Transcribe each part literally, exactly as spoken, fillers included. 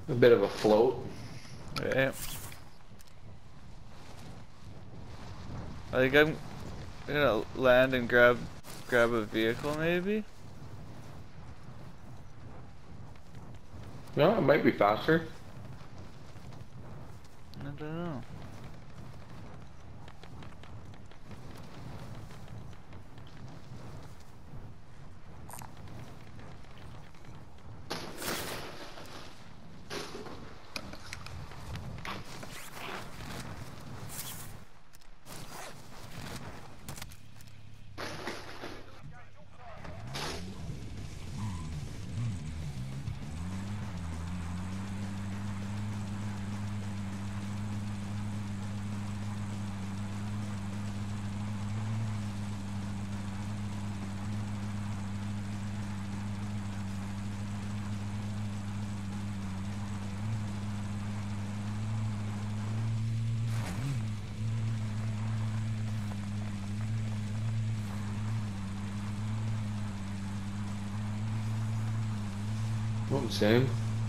A bit of a float. Right. I think I'm gonna land and grab grab a vehicle maybe. No, it might be faster. I don't know. Oh, same.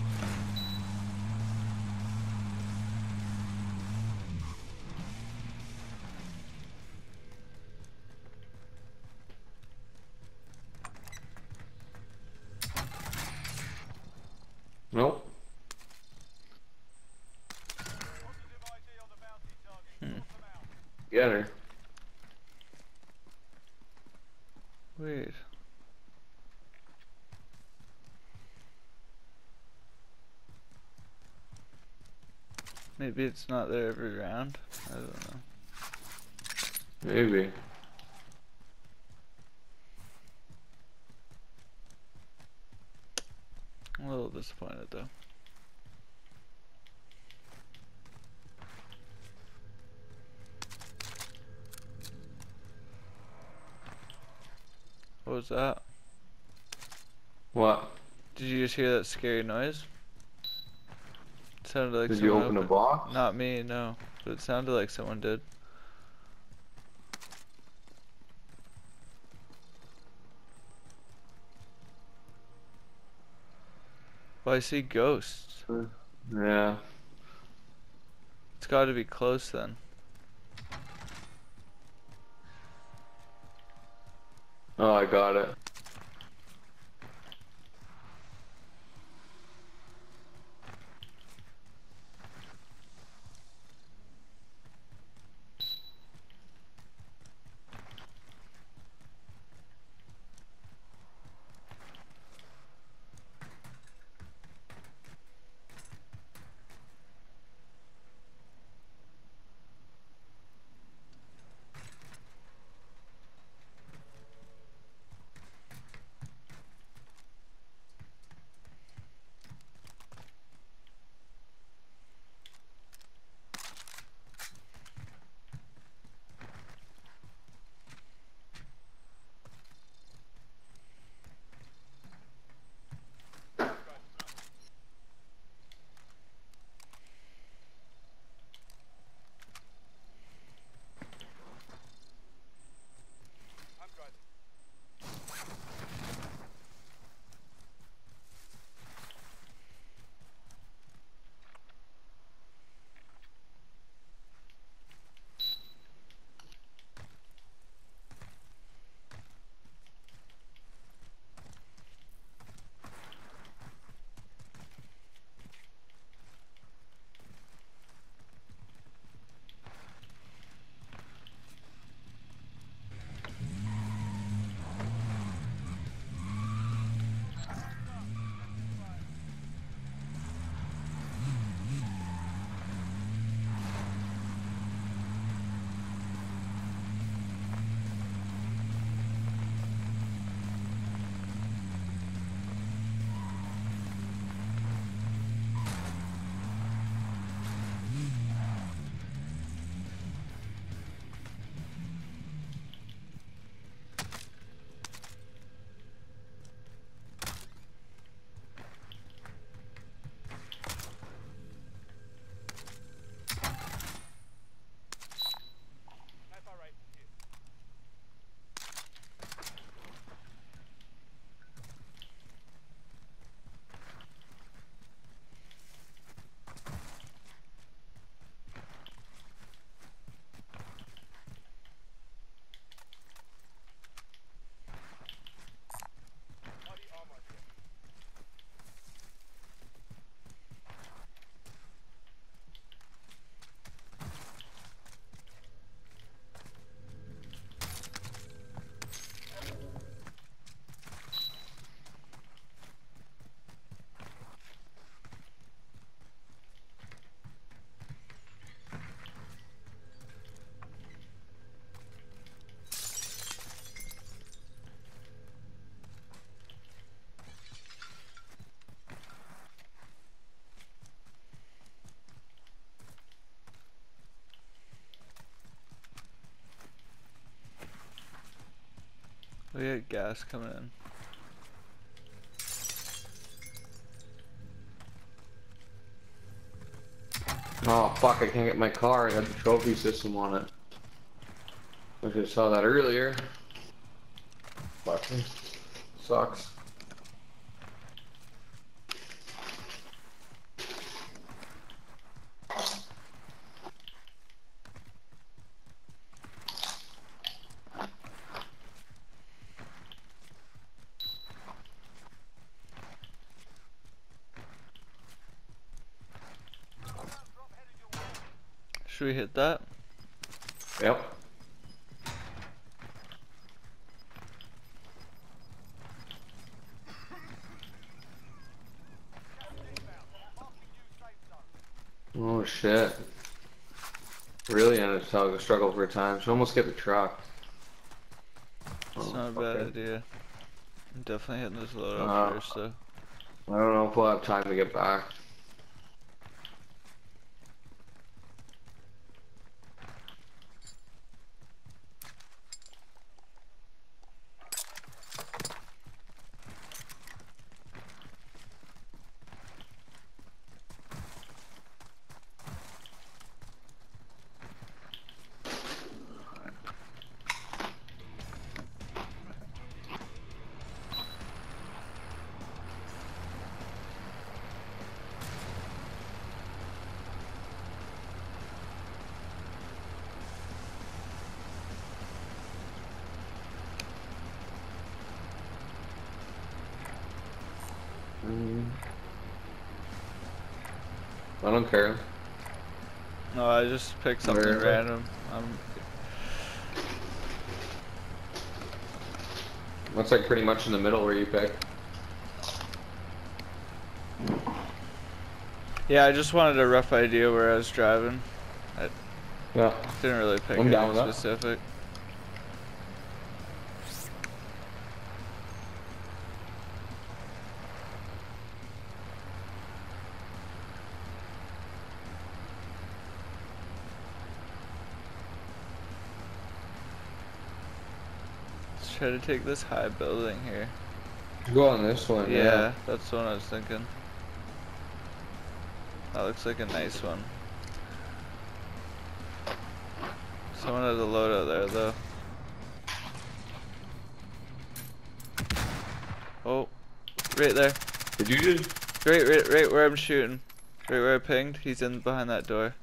Nope. Hmm. Get her. Wait. Maybe it's not there every round. I don't know. Maybe. I'm a little disappointed though. What was that? What? Did you just hear that scary noise? It sounded like Did you someone open a opened. box? Not me, no. But it sounded like someone did. Well, I see ghosts. Yeah. It's gotta be close then. Oh, I got it. We got gas coming in. Oh fuck, I can't get my car. It had the trophy system on it. I just saw that earlier. Fucking sucks. Should we hit that? Yep. Oh shit. Really ended up struggle for time. Should almost get the truck. It's Oh, not a bad okay. idea. I'm definitely hitting this loadout Uh, first, so. I don't know if we'll have time to get back. Mm. I don't care. No, I just picked something Where? random. I'm. Looks like pretty much in the middle where you picked. Yeah, I just wanted a rough idea where I was driving. I Yeah. didn't really pick I'm down anything with that. specific. Let's try to take this high building here. Go on this one, Yeah, yeah. that's what I was thinking. That looks like a nice one. Someone has a loadout there, though. Oh, right there. Did you just? Right, right, right where I'm shooting. Right where I pinged. He's in behind that door.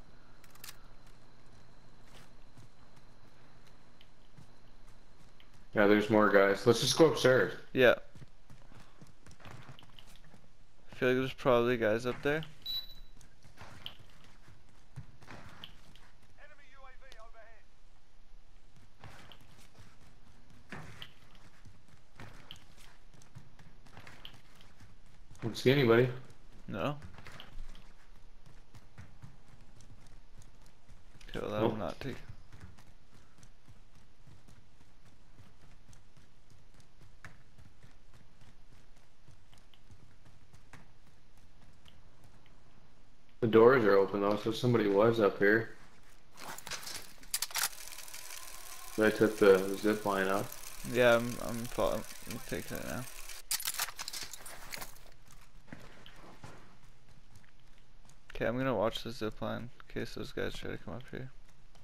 Yeah, there's more guys. Let's just go upstairs. Yeah. I feel like there's probably guys up there. Don't see anybody. No. Okay, well, Nope. I'm not taking. The doors are open though, so somebody was up here. I took the zip line up. Yeah, I'm, I'm, following, I'm taking it now. Okay, I'm gonna watch the zip line in case those guys try to come up here.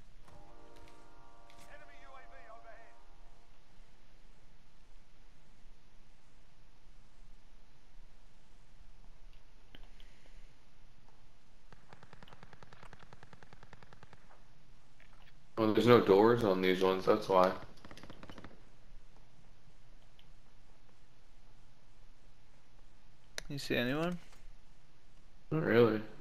Oh, there's no doors on these ones, that's why. You see anyone? Not really.